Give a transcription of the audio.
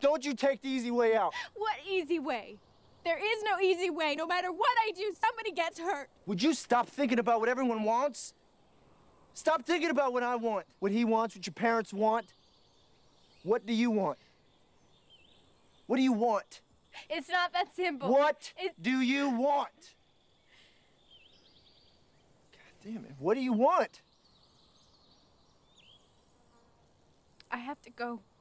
Don't you take the easy way out. What easy way? There is no easy way. No matter what I do, somebody gets hurt. Would you stop thinking about what everyone wants? Stop thinking about what I want, what he wants, what your parents want. What do you want? What do you want? It's not that simple. What do you want? God damn it, what do you want? I have to go.